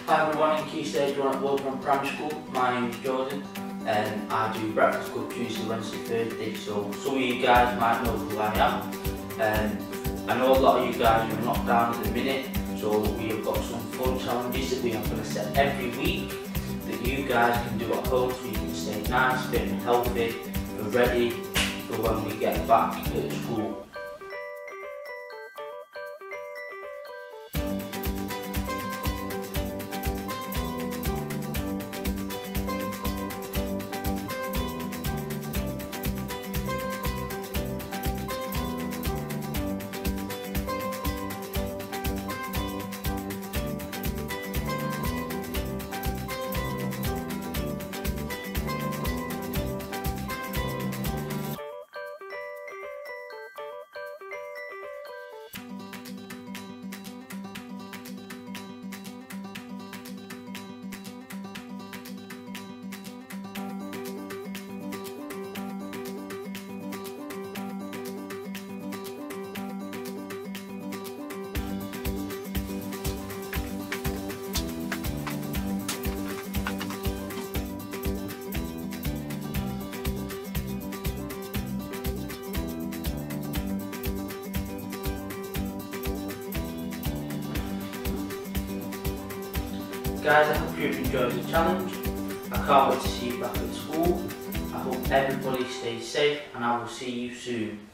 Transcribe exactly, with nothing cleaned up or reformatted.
Hi everyone, in Key Stage one at Wilbraham Primary School. My name is Jordan and I do breakfast club Tuesday, Wednesday, Thursday, so some of you guys might know who I am. Um, I know a lot of you guys are locked down at the minute, so we have got some fun challenges that we are going to set every week that you guys can do at home so you can stay nice, fit and healthy and ready for when we get back at school. Guys, I hope you've enjoyed the challenge. I can't wait to see you back at school. I hope everybody stays safe and I will see you soon.